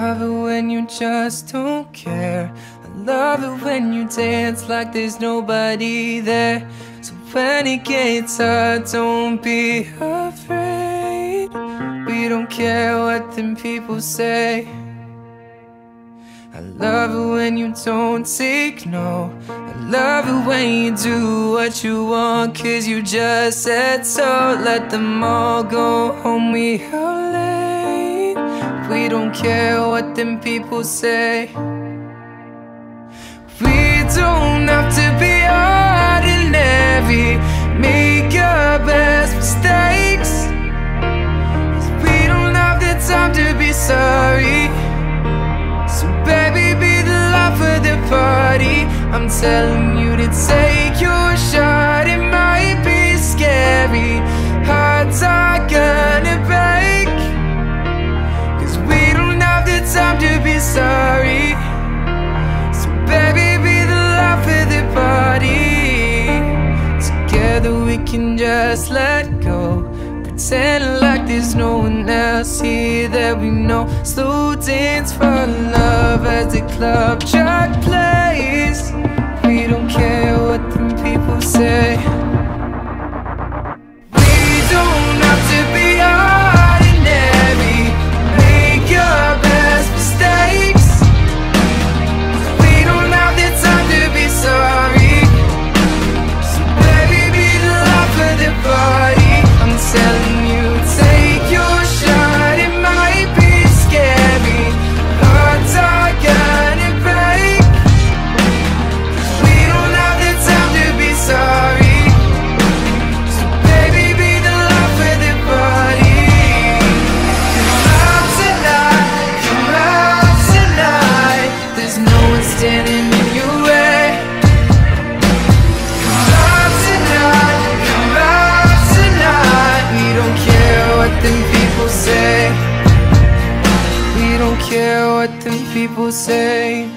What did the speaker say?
love it when you just don't care. I love it when you dance like there's nobody there. So when it gets hard, don't be afraid. We don't care what them people say. I love it when you don't take no. I love it when you do what you want, 'cause you just said so. Let them all go home, we out late. We don't care what them people say. We don't have to be ordinary. Make your best mistakes, 'cause we don't have the time to be sorry. So baby, be the life of the party. I'm telling you to take your shot. It might be scary, hearts are gonna break, 'cause we don't have the time to be sorry. So baby, be the life of the party. Together we can just let go, pretend like there's no one else here that we know. Slow dance for love as the club track plays. We don't care what them people say. We don't have to be ordinary. Make your best mistakes. We don't have the time to be sorry. So baby, be the life of the party. I'm telling you, take your shot. It might be scary, hearts are gonna break, 'cause we don't have the time to be sorry. So baby, be the life of the party. Come out tonight, come out tonight. There's no one standing in your way. Come out tonight, come out tonight. We don't care what them people say. We don't care what them people say.